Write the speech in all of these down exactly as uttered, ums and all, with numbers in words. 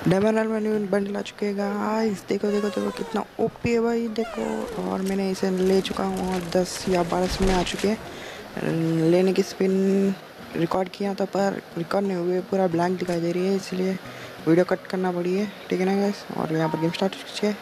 डेमोनल में बंडल आ चुके हैं गाइस। देखो देखो देखो कितना ओपी है भाई, देखो। और मैंने इसे ले चुका हूँ और दस या बारह स्पिन आ चुके हैं। लेने की स्पिन रिकॉर्ड किया था पर रिकॉर्ड नहीं हुए, पूरा ब्लैंक दिखाई दे रही है, इसलिए वीडियो कट करना पड़ी है, ठीक है ना गाइस। और यहाँ पर गेम स्टार्ट हो चुकी है।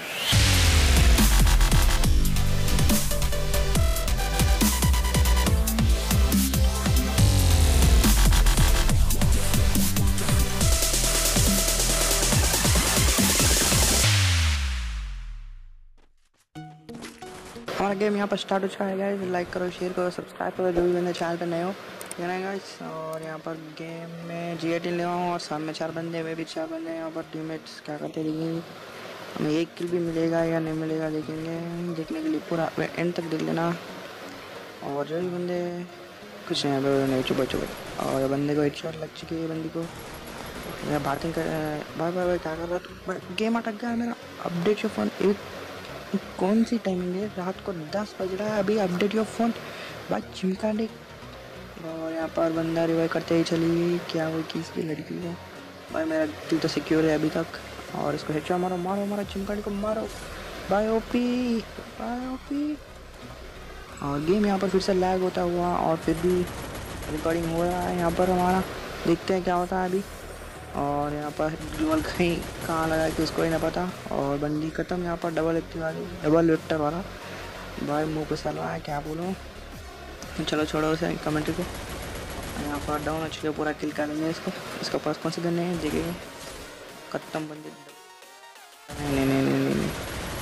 हमारा गेम यहाँ पर स्टार्ट हो चुका है गाइस। लाइक करो, शेयर करो, सब्सक्राइब करो जो भी मेरे चैनल पर नए हो, ठीक है ना गाइस। और यहाँ पर गेम में जी एटीन ले हूँ और सामने चार बंदे, वे भी चार बंदे हैं। यहाँ पर टीममेट्स क्या करते देखेंगे, हमें एक किल भी मिलेगा या नहीं मिलेगा देखेंगे। देखने के लिए पूरा एंड तक देख लेना। और जो भी बंदे कुछ नहीं नहीं चुप चुप और बंदे को हेडशॉट लग चुकी है, बंदी को बातें कर। भाई भाई भाई क्या कर रहा तू, गेम अटक गया मेरा। Update your phone. एक कौन सी टाइमिंग है, रात को दस बज रहा है, अभी अपडेट योर फोन भाई, चिमका दे। और यहाँ पर बंदा रिवाइव करते ही चली, क्या वो किसकी लड़की है भाई। मेरा दिल तो सिक्योर है अभी तक। और इसको हेडशॉट मारो मारो मारो, चिमकाड़ी को मारो भाई, ओपी भाई ओपी। और गेम यहाँ पर फिर से लैग होता हुआ और फिर भी रिकॉर्डिंग हो रहा है यहाँ पर हमारा। देखते हैं क्या होता है अभी। और यहाँ पर ग्लूवल कहीं कहाँ लगा कि उसको ही ना पता। और बंदी खत्म यहाँ पर, डबल एक्टिव वाली, डबल वेक्टर वाला भाई मुँह पे चल रहा है, क्या बोलूँ। चलो छोड़ो उसे कमेंट्री को। यहाँ पर डाउन अच्छे पूरा किल कर लेंगे इसको। इसके पास कौन से गन्ने हैं देखेंगे। खत्म बंदे, नहीं नहीं नहीं नहीं नहीं।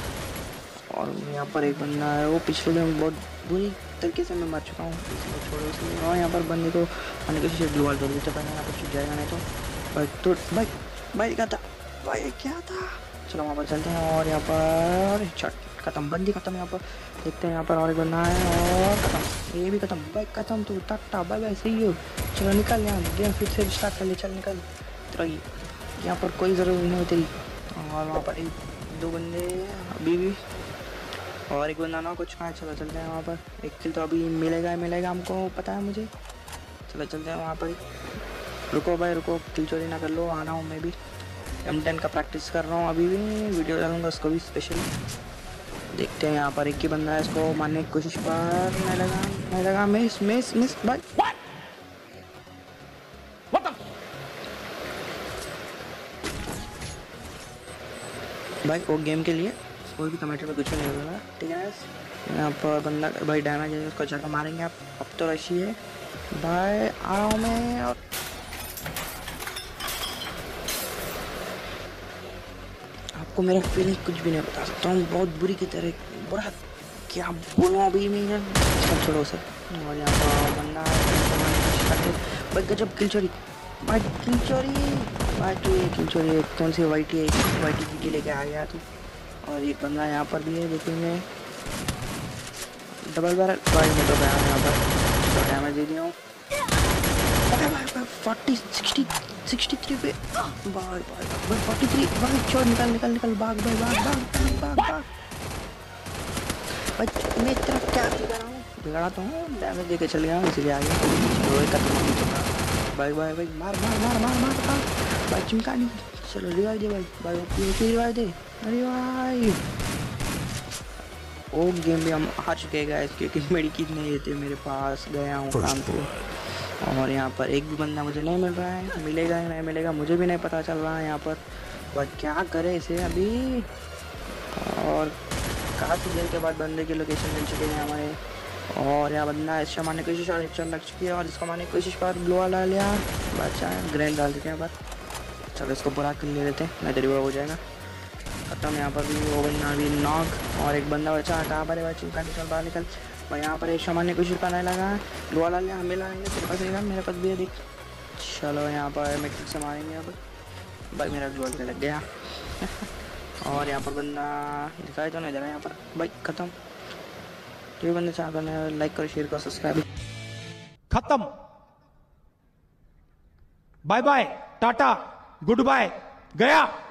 और यहाँ पर एक बंदा है, वो पिछले दिन बहुत बुरी तरीके से मैं मर चुका हूँ, इसको छोड़ो इसलिए। और यहाँ पर बंदे को आने की कोशिश ग्लूवल तोड़ देते पहले, यहाँ पर छुप जाएगा नहीं तो। भाई तो भाई भाई क्या था भाई, क्या था। चलो वहाँ पर चलते हैं। और यहाँ पर छट खत्म, बंदी खत्म। यहाँ पर देखते हैं, यहाँ पर और एक बंदा है और खत्म, ये भी खत्म भाई, खत्म तू टट्टा भाई, वैसे ही हो। चलो निकल यहाँ, गेम फिर से स्टार्ट कर ले, चल निकल। तो यहाँ पर कोई ज़रूरत नहीं तेरी। और वहाँ पर एक दो बंदे अभी भी, और एक बंदा ना कुछ कहाँ। चलो चलते हैं वहाँ पर, एक किल तो अभी मिलेगा मिलेगा हमको, पता है मुझे। चलो चलते हैं वहाँ पर। रुको भाई रुको, किल चोरी ना कर लो, आ रहा हूँ मैं भी। एम टेन का प्रैक्टिस कर रहा हूँ अभी भी, वीडियो डालूंगा उसको भी स्पेशली। देखते हैं यहाँ पर एक ही बंदा है, इसको मारने की कोशिश पर नहीं लगा नहीं लगा। मिस मिस मिस भाई भाई वो गेम के लिए कोई भी कमेंट में कुछ नहीं होगा, ठीक है। यहाँ पर बंदा भाई डैमेज है, उसको जाकर मारेंगे आप। अब तो रशी है भाई, आ रहा हूँ मैं। और आपको मेरा फीलिंग कुछ भी नहीं बता सकता हूँ, बहुत बुरी की तरह बुरा, क्या बोलूँ अभी मैं। सब छोड़ो सर। और यहाँ पर बंदा भाई, गजब किल चोरी भाई, किल चोरी भाई। तू ये किल चोरी कौन सी वाइटी है, वाइटी की लेके आ गया तू। और एक बंदा यहाँ पर भी है, देखेंगे। डबल बार भाई मैं तो गया यहाँ पर, तो डैमेज दे दिया हूँ। फोर्टी सिक्सटी सिक्सटी थ्री पे भाई भाई फोर्टी थ्री भाई। छोड़ निकल निकल निकल, भाग भाई भाग भाग भाग भाग भाई। मैं तेरा क्या बिगड़ा हूँ, बिगड़ा तो हूँ, डैमेज दे के चल गया इसीलिए आ गया भाई भाई भाई। मार मार मार मार मार मार भाई, चिमका नहीं। चलो रिवाइव दे भाई भाई, ओपी रिवाइव दे। अरे भाई वो गेम भी हम हार चुके हैं गाइस, क्योंकि मेरी किट नहीं रहती मेरे पास। गया हूँ काम पे और यहाँ पर एक भी बंदा मुझे नहीं मिल रहा है, मिलेगा या नहीं मिलेगा मुझे भी नहीं पता चल रहा है यहाँ पर। बट क्या करे इसे अभी। और काफ़ी देर के बाद बंदे की लोकेशन मिल चुकी है हमारे। और यहाँ बंदा इससे मारने की कोशिश और हेडशॉट लग चुकी है, और इसको मारने की कोशिश पर ग्लो डाल लिया, बचा ग्रेनेड डाल देते हैं पर। चलो इसको बुरा किल ले लेते हैं, नहीं तो रिवाइव हो जाएगा। खत्म यहाँ पर भी वो बंदा भी नॉक। और एक बंदा बचा, कहाँ पर है भाई, चिमका निकल बाहर निकल भाई। यहाँ पर एक सामान्य कुछ करने लगा है, ग्लो वाला लिया, हमें लाएंगे, तेरे पास रहेगा, मेरे पास भी है देख। चलो यहाँ पर मैट्रिक से मारेंगे यहाँ पर भाई, मेरा ग्लो लग गया। और यहाँ पर बंदा दिखाई तो नहीं दे रहा यहाँ पर भाई, खत्म। जो बंदे चाह करने लाइक करो, शेयर करो, सब्सक्राइब। खत्म, bye bye, tata, good bye, गया।